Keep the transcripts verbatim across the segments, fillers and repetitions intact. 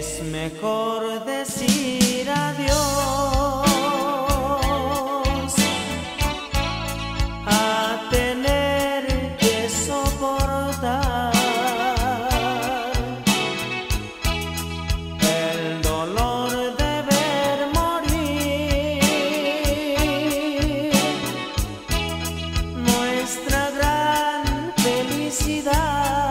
Es mejor decir adiós a tener que soportar el dolor de ver morir nuestra gran felicidad.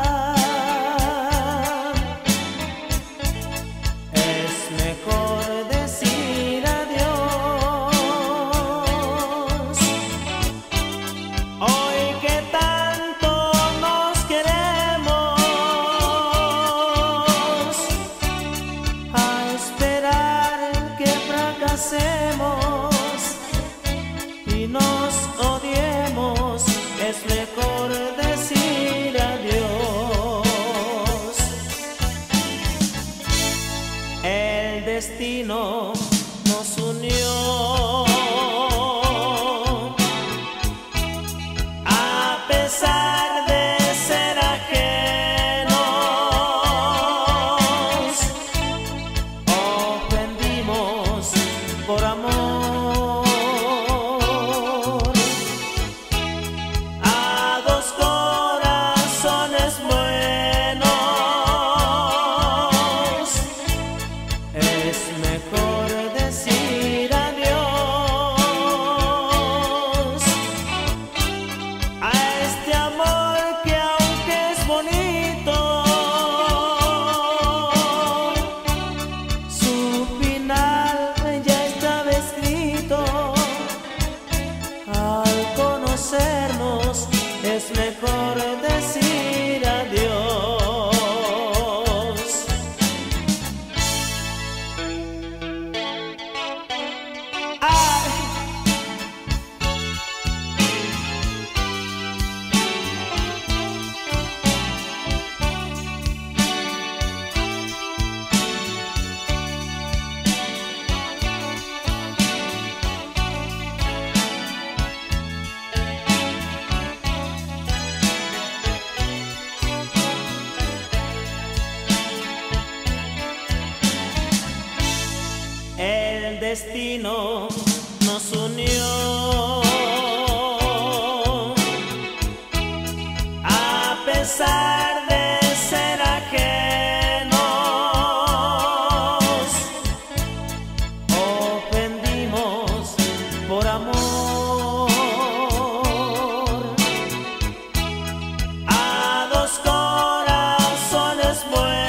Y nos odiemos, es mejor decir adiós. El destino nos unió, a pesar de ser ajenos, ofendimos por amor. Es mejor decir adiós. Ay. El destino nos unió, a pesar de ser ajenos, ofendimos por amor a dos corazones buenos.